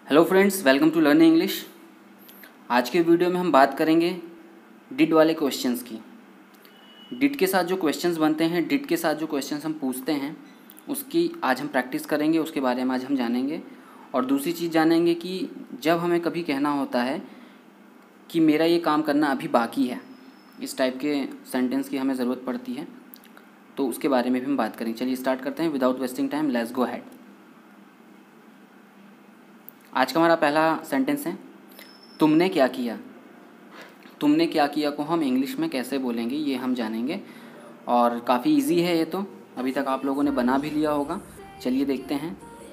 Hello friends, welcome to learning English. आज के video में हम बात करेंगे डिड वाले क्वेश्चंस की। डिड के साथ जो क्वेश्चंस बनते हैं, डिड के साथ जो क्वेश्चंस हम पूछते हैं, उसकी आज हम प्रैक्टिस करेंगे। उसके बारे में आज हम जानेंगे। और दूसरी चीज़ जानेंगे कि जब हमें कभी कहना होता है कि मेरा ये काम करना अभी बाकी है, इस टाइप के सेंटेंस की हमें ज़रूरत पड़ती है, तो उसके बारे में भी हम बात करेंगे। चलिए स्टार्ट करते हैं without wasting time. Let's go ahead. आज का हमारा पहला सेंटेंस है तुमने क्या किया। तुमने क्या किया को हम इंग्लिश में कैसे बोलेंगे ये हम जानेंगे। और काफ़ी इजी है ये, तो अभी तक आप लोगों ने बना भी लिया होगा। चलिए देखते हैं।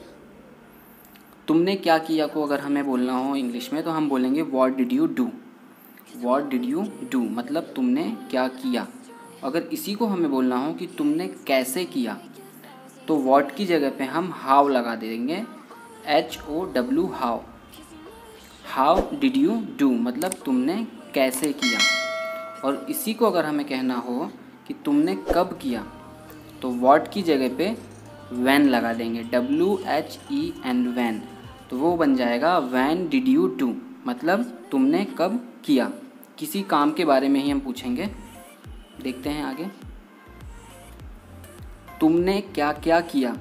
तुमने क्या किया को अगर हमें बोलना हो इंग्लिश में तो हम बोलेंगे what did you do. What did you do मतलब तुमने क्या किया। अगर इसी को हमें बोलना हो कि तुमने कैसे किया तो व्हाट की जगह पे हम हाउ लगा देंगे। HOW how. How did you do मतलब तुमने कैसे किया। और इसी को अगर हमें कहना हो कि तुमने कब किया तो व्हाट की जगह पे व्हेन लगा देंगे। WHEN when. तो वो बन जाएगा व्हेन डिड यू डू मतलब तुमने कब किया। किसी काम के बारे में ही हम पूछेंगे। देखते हैं आगे। तुमने क्या क्या किया।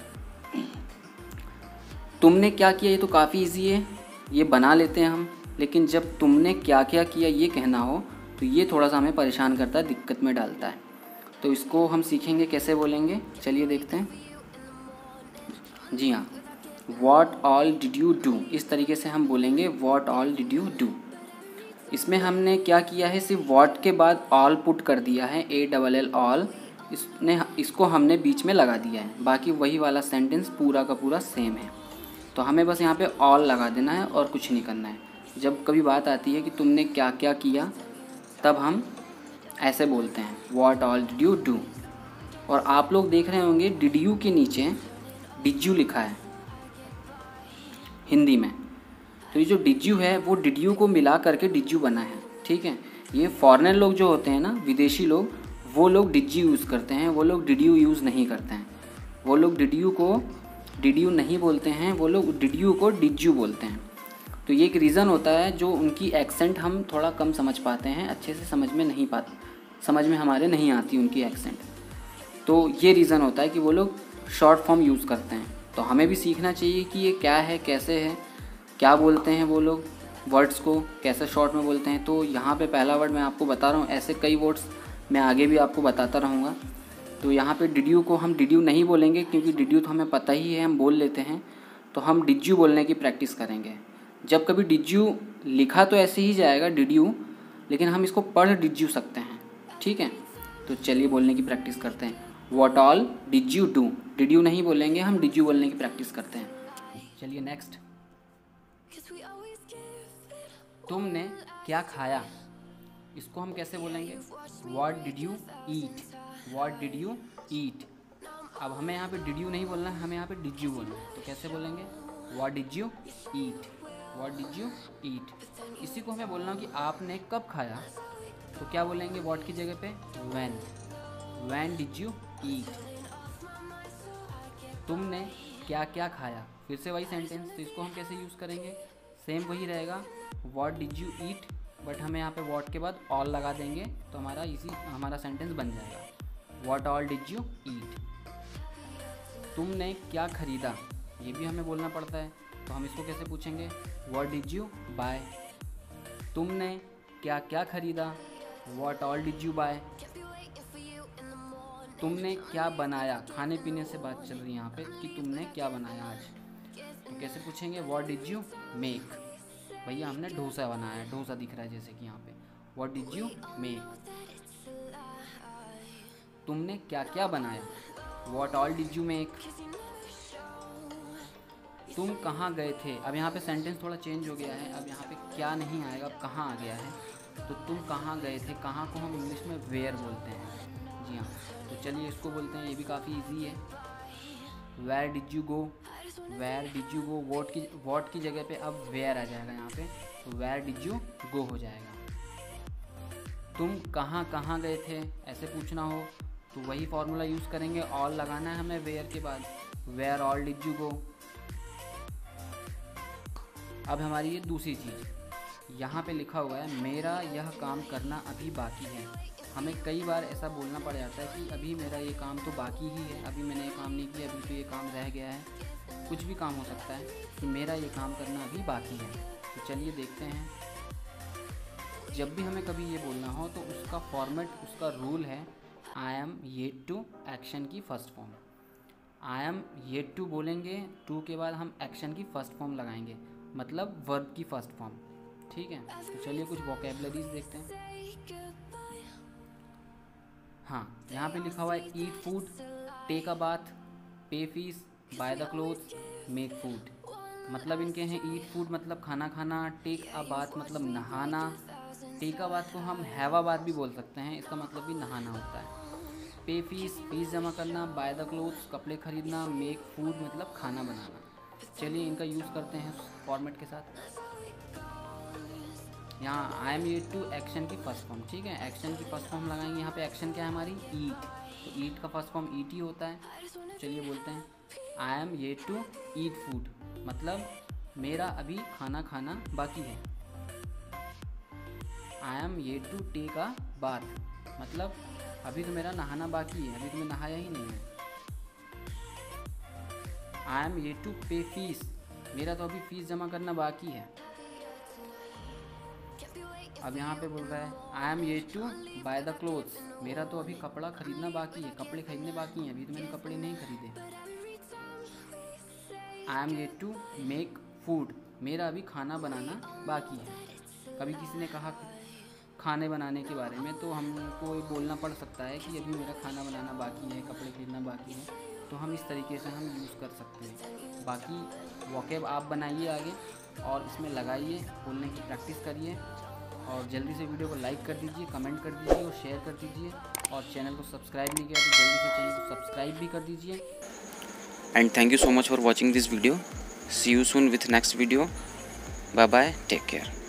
तुमने क्या किया ये तो काफ़ी इजी है, ये बना लेते हैं हम। लेकिन जब तुमने क्या क्या किया ये कहना हो तो ये थोड़ा सा हमें परेशान करता है, दिक्कत में डालता है। तो इसको हम सीखेंगे कैसे बोलेंगे। चलिए देखते हैं। जी हाँ, what all did you do, इस तरीके से हम बोलेंगे what all did you do. इसमें हमने क्या किया है, सिर्फ व्हाट के बाद ऑल पुट कर दिया है, ALL ऑल। इसको हमने बीच में लगा दिया है। बाकी वही वाला सेंटेंस पूरा का पूरा सेम है। तो हमें बस यहाँ पे ऑल लगा देना है और कुछ नहीं करना है। जब कभी बात आती है कि तुमने क्या क्या किया तब हम ऐसे बोलते हैं what all did you do. और आप लोग देख रहे होंगे डिड यू के नीचे डिड यू लिखा है हिंदी में। तो ये जो डिड यू है वो डिड यू को मिला करके डिड यू बना है। ठीक है, ये फॉरेनर लोग जो होते हैं ना, विदेशी लोग, वो लोग डिड यू यूज़ करते हैं। वो लोग डिड यू यूज़ नहीं करते हैं। वो लोग डिड यू को डिड यू नहीं बोलते हैं, वो लोग डिड यू को डिड यू बोलते हैं। तो ये एक रीज़न होता है, जो उनकी एक्सेंट हम थोड़ा कम समझ पाते हैं, अच्छे से समझ में हमारे नहीं आती उनकी एक्सेंट। तो ये रीज़न होता है कि वो लोग शॉर्ट फॉर्म यूज़ करते हैं। तो हमें भी सीखना चाहिए कि ये क्या है, कैसे है, क्या बोलते हैं वो लोग, वर्ड्स को कैसे शॉर्ट में बोलते हैं। तो यहाँ पे पहला वर्ड मैं आपको बता रहा हूँ, ऐसे कई वर्ड्स मैं आगे भी आपको बताता रहूँगा। तो यहाँ पे डिड यू को हम डिड यू नहीं बोलेंगे, क्योंकि डिड यू तो हमें पता ही है, हम बोल लेते हैं। तो हम डिड यू बोलने की प्रैक्टिस करेंगे। जब कभी डिड यू लिखा तो ऐसे ही जाएगा डिड यू, लेकिन हम इसको पढ़ डिड यू सकते हैं। ठीक है, तो चलिए बोलने की प्रैक्टिस करते हैं। What all did you do, did you नहीं बोलेंगे, हम डिड यू बोलने की प्रैक्टिस करते हैं। चलिए नेक्स्ट। तुमने क्या खाया, इसको हम कैसे बोलेंगे। What did you eat. What did you eat. अब हमें यहाँ पे डिड यू नहीं बोलना है, हमें यहाँ पे डिड यू बोलना है। तो कैसे बोलेंगे, what did you eat. What did you eat. इसी को हमें बोलना हो कि आपने कब खाया, तो क्या बोलेंगे व्हाट की जगह पे when. When did you eat. तुमने क्या क्या खाया, फिर से वही सेंटेंस। तो इसको हम कैसे यूज़ करेंगे, सेम वही रहेगा, what did you eat, but हमें यहाँ पे व्हाट के बाद ऑल लगा देंगे तो हमारा सेंटेंस बन जाएगा what all did you eat. तुमने क्या खरीदा, ये भी हमें बोलना पड़ता है। तो हम इसको कैसे पूछेंगे, व्हाट डिड यू बाय। तुमने क्या क्या खरीदा, what all did you buy. तुमने क्या बनाया, खाने पीने से बात चल रही है यहाँ पे कि तुमने क्या बनाया आज। तो कैसे पूछेंगे, व्हाट डिड यू मेक। भैया हमने डोसा बनाया है, डोसा दिख रहा है जैसे कि यहाँ पे, व्हाट डिड यू मेक। तुमने क्या क्या बनाया, what all did you make. तुम कहाँ गए थे। अब यहाँ पे सेंटेंस थोड़ा चेंज हो गया है, अब यहाँ पे क्या नहीं आएगा, अब कहाँ आ गया है। तो तुम कहाँ गए थे, कहाँ को हम इंग्लिश में वेयर बोलते हैं। जी हाँ, तो चलिए इसको बोलते हैं, ये भी काफ़ी इजी है। Where did you go. Where did you go, what की जगह पे अब वेयर आ जाएगा यहाँ पे, तो वेयर डिड यू गो हो जाएगा। तुम कहाँ कहाँ गए थे, ऐसे पूछना हो तो वही फॉर्मूला यूज़ करेंगे, ऑल लगाना है हमें वेयर के बाद, where all did you go. अब हमारी ये दूसरी चीज़, यहाँ पे लिखा हुआ है मेरा यह काम करना अभी बाकी है। हमें कई बार ऐसा बोलना पड़ जाता है कि अभी मेरा ये काम तो बाकी ही है, अभी मैंने ये काम नहीं किया, अभी तो ये काम रह गया है। कुछ भी काम हो सकता है कि मेरा ये काम करना अभी बाकी है। तो चलिए देखते हैं। जब भी हमें कभी ये बोलना हो तो उसका फॉर्मेट, उसका रूल है I am yet to, action की first form. I am yet to बोलेंगे, टू के बाद हम एक्शन की फर्स्ट फॉर्म लगाएंगे, मतलब वर्ब की फर्स्ट फॉर्म। ठीक है, तो चलिए कुछ वोकेबलरीज देखते हैं। हाँ, यहाँ पे लिखा हुआ है eat food, take a bath, pay fees, buy the clothes, make food. मतलब इनके हैं ईट फूड मतलब खाना खाना, टेक अ बाथ मतलब नहाना। टेक अ बाथ को हम हैव अ बाथ भी बोल सकते हैं, इसका मतलब भी नहाना होता है। पे फीस, फीस जमा करना, बाय द क्लोथ्स कपड़े खरीदना, मेक फूड मतलब खाना बनाना। चलिए इनका यूज़ करते हैं फॉर्मेट के साथ। यहाँ I am yet to action की फर्स्ट फॉर्म। ठीक है, एक्शन की फर्स्ट फॉर्म लगाएंगे। यहाँ पे एक्शन क्या है हमारी, ईट, तो ईट का फर्स्ट फॉर्म ईट ही होता है। चलिए बोलते हैं I am yet to eat food मतलब मेरा अभी खाना खाना बाकी है। I am yet to take a bath मतलब अभी तो मेरा नहाना बाकी है, अभी तो मैं नहाया ही नहीं है। I am yet to pay fees, मेरा तो अभी फीस जमा करना बाकी है। अब यहाँ पे बोल रहा है I am yet to buy the clothes, मेरा तो अभी कपड़ा खरीदना बाकी है, कपड़े खरीदने बाकी हैं, अभी तो मैंने कपड़े नहीं खरीदे। I am yet to make food, मेरा अभी खाना बनाना बाकी है। कभी किसी ने कहा खाने बनाने के बारे में तो हमको बोलना पड़ सकता है कि अभी मेरा खाना बनाना बाकी है, कपड़े खरीदना बाकी है, तो हम इस तरीके से हम यूज़ कर सकते हैं। बाकी वोकेब आप बनाइए आगे और इसमें लगाइए, बोलने की प्रैक्टिस करिए और जल्दी से वीडियो को लाइक कर दीजिए, कमेंट कर दीजिए और शेयर कर दीजिए। और चैनल को सब्सक्राइब नहीं किया तो जल्दी से चैनल को सब्सक्राइब भी कर दीजिए। And thank you so much for watching this video. See you soon with next video. Bye bye. Take care.